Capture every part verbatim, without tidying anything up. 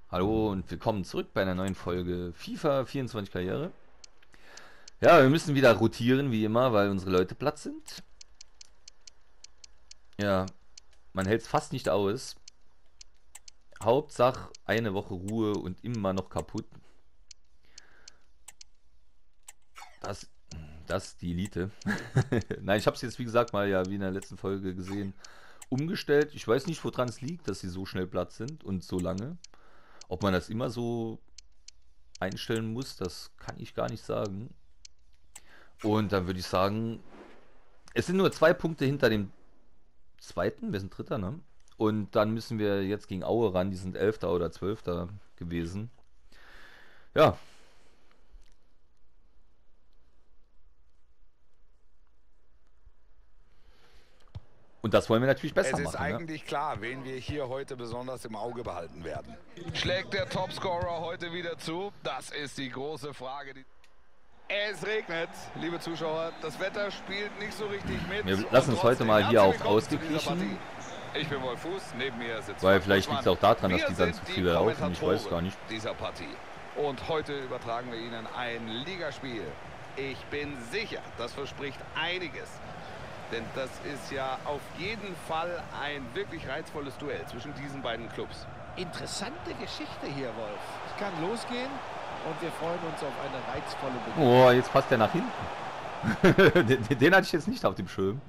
Hallo und willkommen zurück bei einer neuen Folge FIFA vierundzwanzig Karriere. Ja, wir müssen wieder rotieren, wie immer, weil unsere Leute platt sind. Ja, man hält es fast nicht aus. Hauptsache eine Woche Ruhe und immer noch kaputt. Das, das ist die Elite. Nein, ich habe es jetzt, wie gesagt, mal ja wie in der letzten Folge gesehen, umgestellt. Ich weiß nicht, woran es liegt, dass sie so schnell platt sind und so lange. Ob man das immer so einstellen muss, das kann ich gar nicht sagen. Und dann würde ich sagen, es sind nur zwei Punkte hinter dem zweiten, wir sind Dritter, ne? Und dann müssen wir jetzt gegen Aue ran, die sind Elfter oder Zwölfter gewesen. Ja. Und das wollen wir natürlich besser machen. Es ist machen, eigentlich ja? klar, wen wir hier heute besonders im Auge behalten werden. Schlägt der Topscorer heute wieder zu? Das ist die große Frage. Es regnet, liebe Zuschauer. Das Wetter spielt nicht so richtig mit. Wir lassen uns heute mal hier auf ausgeglichen. Ich bin Wolf Fuß, neben mir sitzt Weil vielleicht liegt es auch daran, dass die dann zu viele laufen. Ich weiß gar nicht. Dieser Partie. Und heute übertragen wir Ihnen ein Ligaspiel. Ich bin sicher, das verspricht einiges. Denn das ist ja auf jeden Fall ein wirklich reizvolles Duell zwischen diesen beiden Clubs. Interessante Geschichte hier, Wolf. Es kann losgehen und wir freuen uns auf eine reizvolle Begegnung. Oh, jetzt passt der nach hinten. den, den hatte ich jetzt nicht auf dem Schirm.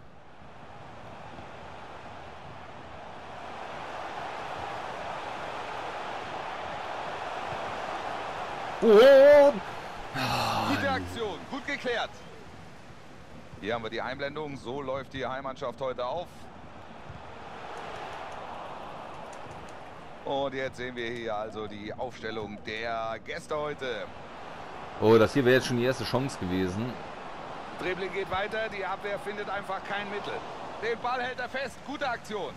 Oh! Gute Aktion, gut geklärt. Hier haben wir die Einblendung. So läuft die Heimmannschaft heute auf. Und jetzt sehen wir hier also die Aufstellung der Gäste heute. Oh, das hier wäre jetzt schon die erste Chance gewesen. Dribbling geht weiter, die Abwehr findet einfach kein Mittel. Den Ball hält er fest, gute Aktion.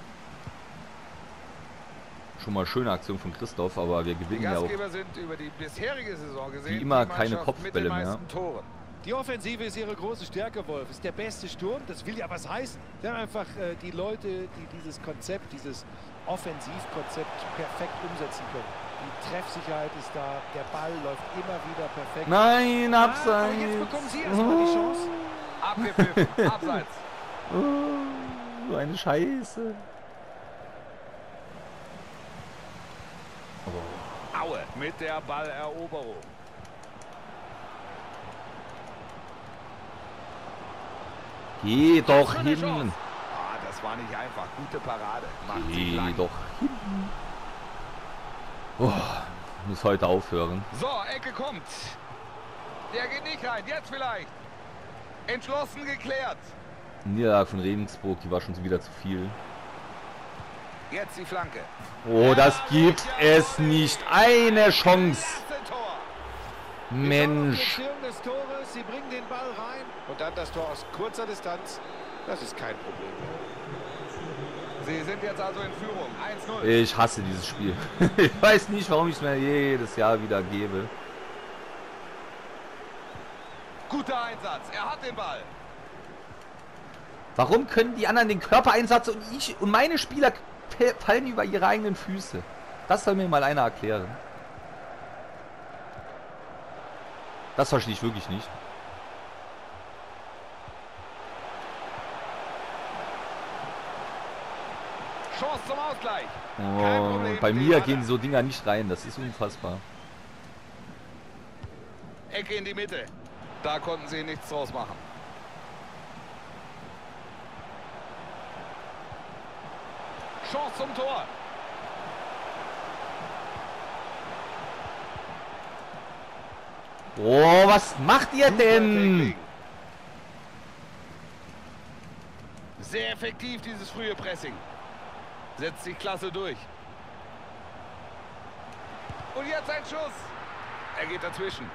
Schon mal schöne Aktion von Christoph, aber wir gewinnen ja auch. Die Gastgeber sind über die bisherige Saison gesehen wie immer keine Kopfbälle mehr. Toren. Die Offensive ist ihre große Stärke, Wolf. Ist der beste Sturm. Das will ja was heißen. Wir haben einfach äh, die Leute, die dieses Konzept, dieses Offensivkonzept perfekt umsetzen können. Die Treffsicherheit ist da. Der Ball läuft immer wieder perfekt. Nein, Abseits. Ah, aber jetzt bekommen Sie erstmal die Chance. Abgepfiffen, Abseits. Oh, so eine Scheiße. Oh. Aue mit der Balleroberung. Geh doch hin. Ah, das war nicht einfach. Gute Parade. Macht Geh doch hin. Oh, muss heute aufhören. So, Ecke kommt. Der geht nicht rein. Jetzt vielleicht. Entschlossen geklärt. Niederlage von Regensburg, die war schon wieder zu viel. Jetzt die Flanke. Oh, das gibt es nicht. Eine Chance. Mensch. Des Tores. Sie bringen den Ball rein. Und dann das Tor aus kurzer Distanz. Das ist kein Problem. Sie sind jetzt also in Führung. eins null. Ich hasse dieses Spiel. Ich weiß nicht, warum ich es mir jedes Jahr wieder gebe. Guter Einsatz. Er hat den Ball. Warum können die anderen den Körpereinsatz und ich und meine Spieler fallen über ihre eigenen Füße? Das soll mir mal einer erklären. Das verstehe ich wirklich nicht. Chance zum Ausgleich. Oh, bei mir gehen so Dinger nicht rein. Das ist unfassbar. Ecke in die Mitte. Da konnten sie nichts draus machen. Chance zum Tor. Oh, was macht ihr denn? Sehr effektiv dieses frühe Pressing. Setzt sich klasse durch. Und jetzt ein Schuss. Er geht dazwischen.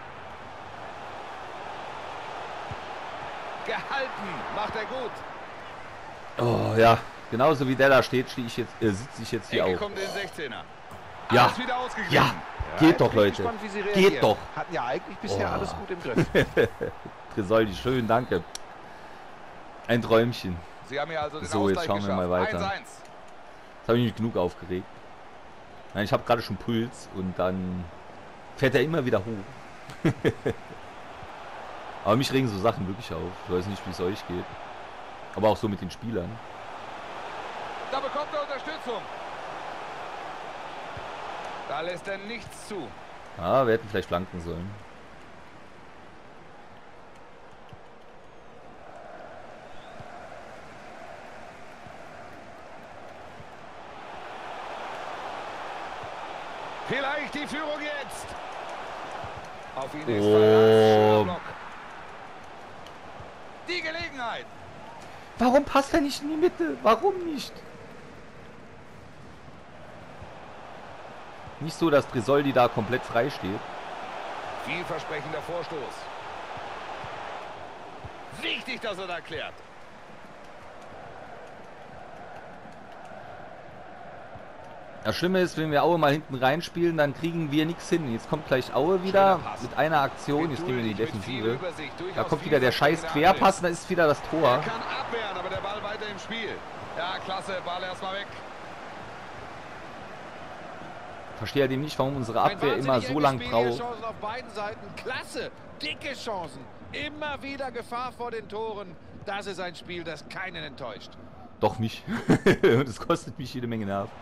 Gehalten. Macht er gut. Oh ja, genauso wie der da steht, stehe ich jetzt, äh, sitze ich jetzt hier Ecke auch. kommt in den sechzehner. Ja, Alles wieder ausgeglichen. ja, geht doch, Leute. Gespannt, geht doch. Hatten ja eigentlich bisher oh. alles gut im Griff. Tresoldi, schön, danke. Ein Träumchen. Sie haben hier also den So, jetzt Ausgleich schauen wir mal geschafft. weiter. eins eins. Jetzt habe ich mich genug aufgeregt. Nein, ich habe gerade schon Puls und dann fährt er immer wieder hoch. Aber mich regen so Sachen wirklich auf. Ich weiß nicht, wie es euch geht. Aber auch so mit den Spielern. Da bekommt er Unterstützung. Da lässt er nichts zu. Ah, wir hätten vielleicht flanken sollen. Vielleicht die Führung jetzt. Auf ihn ist Oh. Verlass. Block. Die Gelegenheit. Warum passt er nicht in die Mitte? Warum nicht? Nicht so, dass Tresoldi da komplett frei steht. Vielversprechender Vorstoß. Wichtig, dass er da klärt. Das Schlimme ist, wenn wir Aue mal hinten reinspielen, dann kriegen wir nichts hin. Jetzt kommt gleich Aue wieder mit einer Aktion. Jetzt gehen wir in die Defensive. Da kommt wieder der scheiß Querpass, da ist wieder das Er Tor. kann abwehren, aber der Ball weiter im Spiel. Ja, klasse, Ball erstmal weg. Verstehe dem nicht, warum unsere Ein Abwehr immer wahnsinnig so enges lang Spiel, braucht. Chancen auf beiden Seiten. Klasse, dicke Chancen. Immer wieder Gefahr vor den Toren. Das ist ein Spiel, das keinen enttäuscht. Doch mich. Und es kostet mich jede Menge Nerv.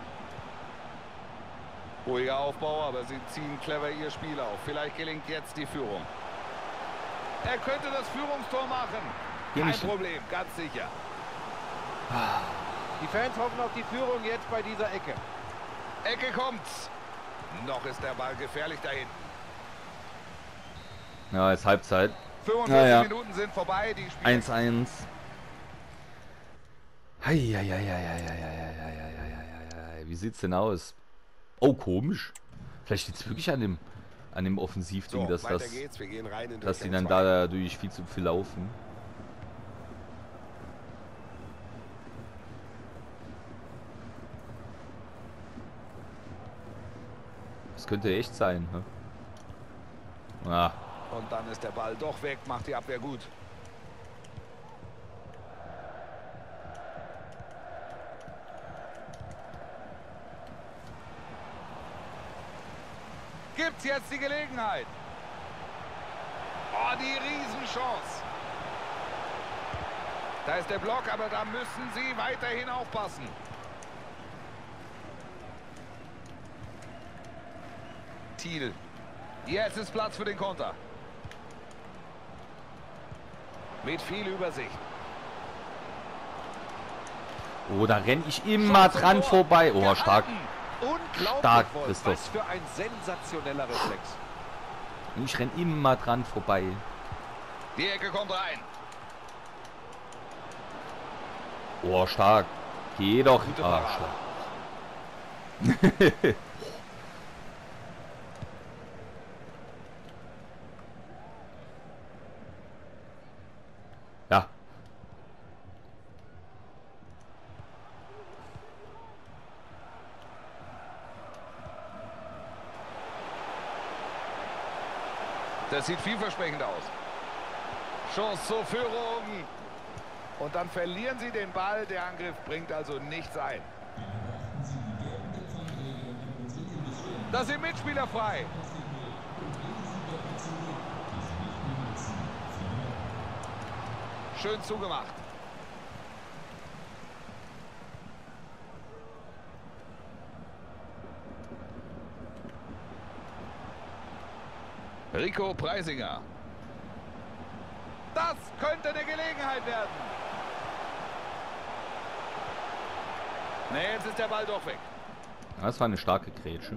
Ruhiger Aufbau, aber sie ziehen clever ihr Spiel auf. Vielleicht gelingt jetzt die Führung. Er könnte das Führungstor machen. Geh Kein nicht. Problem, ganz sicher. Die Fans hoffen auf die Führung jetzt bei dieser Ecke. Ecke kommt's. Noch ist der Ball gefährlich dahin. Ja, ist Halbzeit. fünfundvierzig Ja, ja. Minuten sind vorbei. Die Spiel eins eins. Wie sieht's denn aus? Oh, komisch. Vielleicht liegt es wirklich an dem, an dem Offensivding, so, dass, weiter das, geht's. Wir gehen rein in dass die Durchgang dann zwei. dadurch viel zu viel laufen. Das könnte echt sein. Ne? Ah, Und dann ist der Ball doch weg, macht die Abwehr gut. Gibt's jetzt die Gelegenheit? Oh, die Riesenchance. Da ist der Block, aber da müssen sie weiterhin aufpassen. Thiel. Jetzt ist Platz für den Konter. Mit viel Übersicht. oh, da renne ich immer Chance dran vor. vorbei. Oh, stark. Gehalten. Unglaublich, Stark, Wolf. Christoph. Was für ein sensationeller Reflex. Ich renne immer dran vorbei. Die Ecke kommt rein. Oh, stark. Geh doch. Gute Ah, Parade. stark. Ja. Das sieht vielversprechend aus. Chance zur Führung. Und dann verlieren sie den Ball. Der Angriff bringt also nichts ein. Da sind Mitspieler frei. Schön zugemacht. Rico Preisinger. Das könnte eine Gelegenheit werden. Ne, jetzt ist der Ball doch weg. Das war eine starke Grätsche.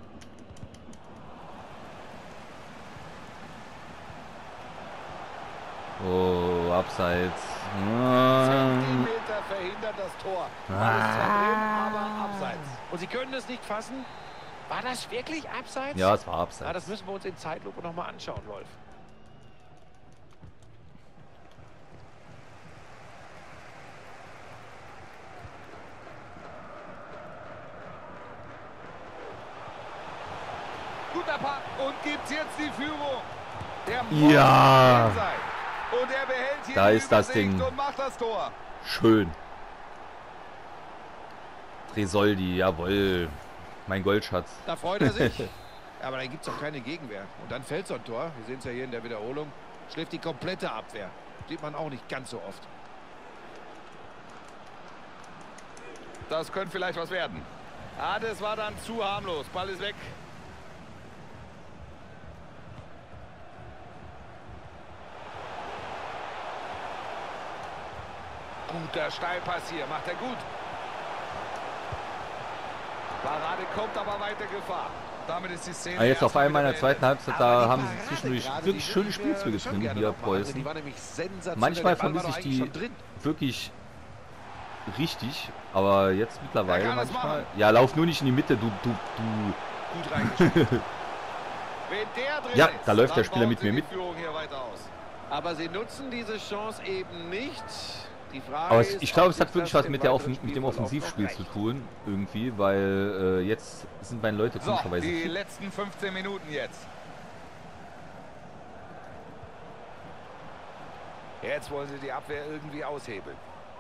Oh, abseits. Zentimeter verhindert das Tor. Ball ist zwar drin, aber abseits. Und Sie können es nicht fassen. War das wirklich abseits? Ja, es war Ja, abseits. das müssen wir uns in Zeitlupe nochmal anschauen, Wolf. Guter Pass. Und gibt's jetzt die Führung. Der Ja. muss drin sein. Und er behält hier Da die ist das Übersicht Ding. und macht das Tor. Schön. Tresoldi, jawohl. Mein Goldschatz. Da freut er sich. Aber dann gibt es auch keine Gegenwehr. Und dann fällt so ein Tor. Wir sehen es ja hier in der Wiederholung. Schläft die komplette Abwehr. Sieht man auch nicht ganz so oft. Das könnte vielleicht was werden. Ah, das war dann zu harmlos. Ball ist weg. Guter Steilpass hier. Macht er gut. Parade kommt aber weiter Gefahr. Damit ist die Szene. Ah, jetzt auf erstmal einmal in der wieder zweiten beendet. Halbzeit, Aber da die haben sie Parade zwischendurch gerade, wirklich die schöne würden Spielzüge wir schon drin, gerne hier noch machen. Preußen. Die war nämlich sensationell. Manchmal Der Ball war vermisse doch ich eigentlich die schon drin. wirklich richtig, aber jetzt Er mittlerweile kann es manchmal. machen. Ja, lauf nur nicht in die Mitte, du, du, du. Gut reingespielt. Wenn der drin Ja, ist, da läuft der dann Spieler bauen mit sie mir die mit. Führung hier weiter aus. Aber sie nutzen diese Chance eben nicht. Die Frage Aber es, ist, ich glaube, ob es hat sich wirklich das was im mit, der weiteren Offen mit dem Spielverlauf Offensivspiel noch zu reicht. tun, irgendwie, weil äh, jetzt sind meine Leute So, komischerweise die fit. letzten fünfzehn Minuten jetzt. Jetzt wollen sie die Abwehr irgendwie aushebeln.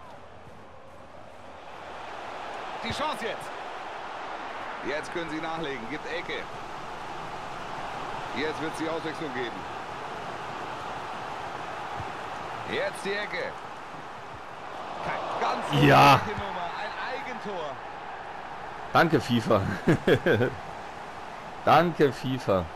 Die Chance jetzt. Jetzt können sie nachlegen. Gibt Ecke. Jetzt wird es die Auswechslung geben. Jetzt die Ecke. Ganz Ja. gefährliche Nummer. Ein Eigentor. Danke, FIFA. Danke, FIFA.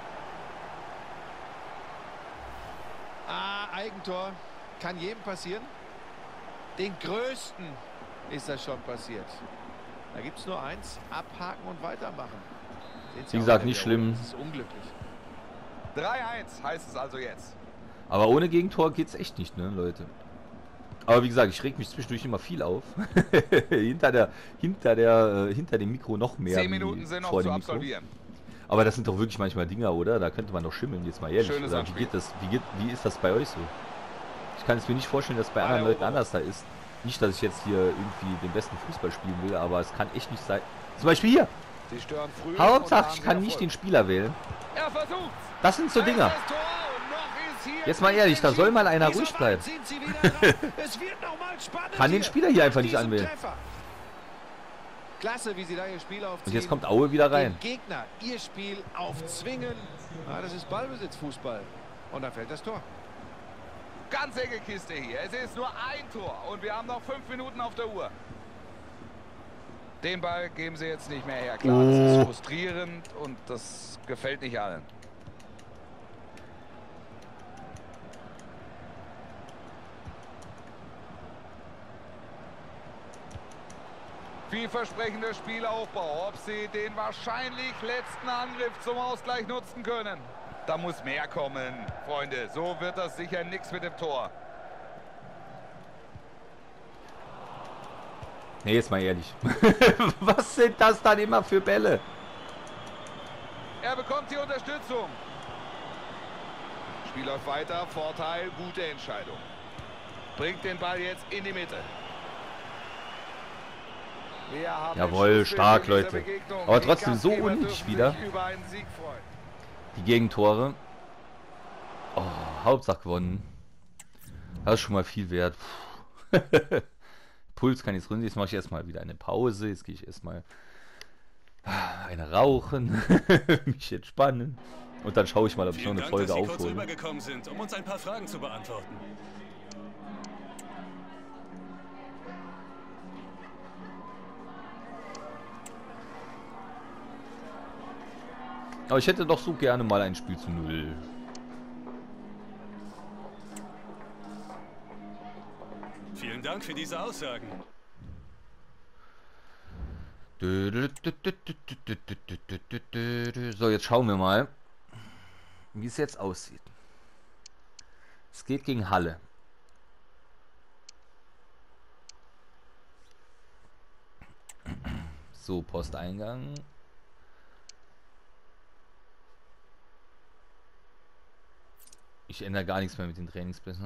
Ah, Eigentor. Kann jedem passieren. Den größten ist das schon passiert. Da gibt es nur eins. Abhaken und weitermachen. Sehen's Wie ja gesagt, auch in nicht der schlimm. Wiederholung. Das ist unglücklich. drei eins heißt es also jetzt. Aber ohne Gegentor geht's echt nicht, ne, Leute. Aber wie gesagt, ich reg mich zwischendurch immer viel auf. hinter der, hinter der, äh, hinter dem Mikro noch mehr. Zehn wie Minuten sind noch vor zu dem Mikro. absolvieren. Aber das sind doch wirklich manchmal Dinger, oder? Da könnte man doch schimmeln, jetzt mal ehrlich. Schönes Oder wie Anspiel. geht das? Wie, geht, wie ist das bei euch so? Ich kann es mir nicht vorstellen, dass bei anderen Leuten anders da ist. Nicht, dass ich jetzt hier irgendwie den besten Fußball spielen will, aber es kann echt nicht sein. Zum Beispiel hier. Sie stören früh. Hauptsache, und ich da kann haben sie nicht den Erfolg. Spieler wählen. Er versucht's. Das sind so Da ist Dinger. das Tor und noch ist hier Jetzt mal ehrlich, da soll mal einer Dieser ruhig Ball bleiben. zieht sie wieder ran. Es wird noch mal spannend Kann den hier. Spieler hier einfach Nach nicht diesem anwählen. Treffer. Klasse, wie sie da ihr Spiel aufziehen. Und jetzt kommt Aue wieder rein. Den Gegner ihr Spiel aufzwingen. Ah, das ist Ballbesitzfußball. Und dann fällt das Tor. Ganz enge Kiste hier. Es ist nur ein Tor und wir haben noch fünf Minuten auf der Uhr. Den Ball geben sie jetzt nicht mehr her. Klar, das Oh. ist frustrierend und das gefällt nicht allen. Vielversprechender Spielaufbau. Ob sie den wahrscheinlich letzten Angriff zum Ausgleich nutzen können. Da muss mehr kommen, Freunde. So wird das sicher nichts mit dem Tor. Nee, jetzt mal ehrlich. Was sind das dann immer für Bälle? Er bekommt die Unterstützung. Spiel läuft weiter. Vorteil, gute Entscheidung. Bringt den Ball jetzt in die Mitte. Wir haben Jawohl, den Schlussbild stark, in dieser Leute. Begegnung. Aber Die trotzdem so Gastgeber unnötig dürfen wieder. sich über einen Sieg freuen. Die Gegentore. Oh, Hauptsache gewonnen. Das ist schon mal viel wert. Puls kann jetzt runter. Jetzt mache ich erstmal wieder eine Pause. Jetzt gehe ich erstmal eine rauchen, mich entspannen. Und dann schaue ich mal, ob ich noch Vielen eine Dank, Folge dass Sie kurz aufhole. rübergekommen sind, um uns ein paar Fragen zu beantworten. Aber ich hätte doch so gerne mal ein Spiel zu null. Vielen Dank für diese Aussagen. So, jetzt schauen wir mal, wie es jetzt aussieht. Es geht gegen Halle. So, Posteingang. Ich ändere gar nichts mehr mit den Trainingsplätzen.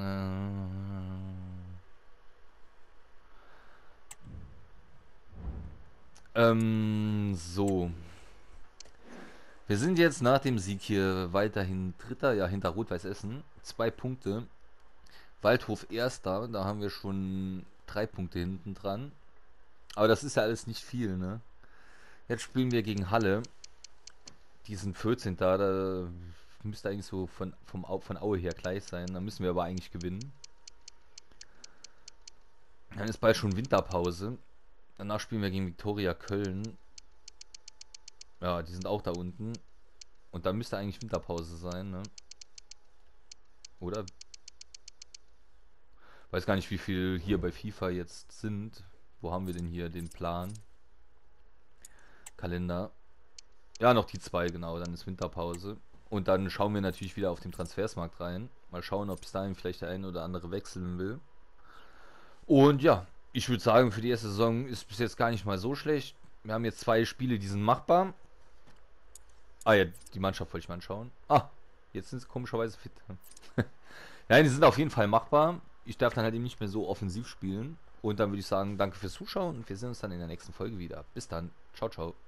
Ähm, so. Wir sind jetzt nach dem Sieg hier weiterhin Dritter, ja, hinter Rot-Weiß Essen. Zwei Punkte. Waldhof Erster, da haben wir schon drei Punkte hinten dran. Aber das ist ja alles nicht viel, ne? Jetzt spielen wir gegen Halle. Die sind vierzehn da, da müsste eigentlich so von, vom Au, von Aue her gleich sein. Da müssen wir aber eigentlich gewinnen. Dann ist bald schon Winterpause. Danach spielen wir gegen Viktoria Köln. Ja, die sind auch da unten. Und dann müsste eigentlich Winterpause sein, ne? Oder? Weiß gar nicht, wie viel hier bei FIFA jetzt sind. Wo haben wir denn hier den Plan? Kalender. Ja, noch die zwei, genau. Dann ist Winterpause. Und dann schauen wir natürlich wieder auf den Transfersmarkt rein. Mal schauen, ob bis dahin vielleicht der eine oder andere wechseln will. Und ja, ich würde sagen, für die erste Saison ist bis jetzt gar nicht mal so schlecht. Wir haben jetzt zwei Spiele, die sind machbar. Ah ja, die Mannschaft wollte ich mal anschauen. Ah, jetzt sind sie komischerweise fit. Nein, die sind auf jeden Fall machbar. Ich darf dann halt eben nicht mehr so offensiv spielen. Und dann würde ich sagen, danke fürs Zuschauen und wir sehen uns dann in der nächsten Folge wieder. Bis dann. Ciao, ciao.